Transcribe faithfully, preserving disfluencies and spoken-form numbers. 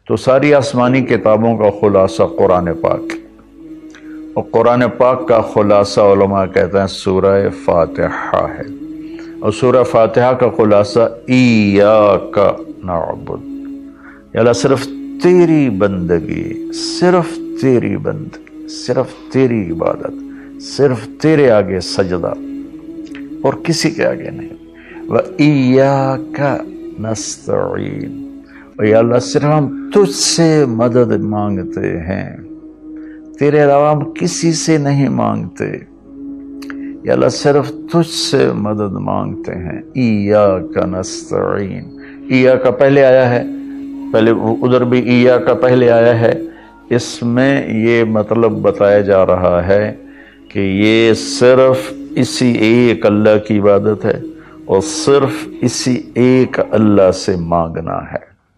तो सारी आसमानी किताबों का खुलासा कुरान पाक, और कुरान पाक का खुलासा उलमा कहते हैं सूरह फातिहा है, और सूरह फातिहा का खुलासा इय्याका नअबुद, या अल्लाह सिर्फ तेरी बंदगी, सिर्फ तेरी बंदगी, सिर्फ तेरी इबादत, सिर्फ तेरे आगे सजदा और किसी के आगे नहीं। व इय्याका नस्तईन, और या अल्लाह सिर्फ हम तुझसे मदद मांगते हैं, तेरे अलावा हम किसी से नहीं मांगते। या अल्लाह सिर्फ तुझसे मदद मांगते हैं। इय्याका नस्तईन, इय्याका पहले आया है, पहले उधर भी इय्याका पहले आया है। इसमें ये मतलब बताया जा रहा है कि ये सिर्फ इसी एक अल्लाह की इबादत है और सिर्फ इसी एक अल्लाह से मांगना है।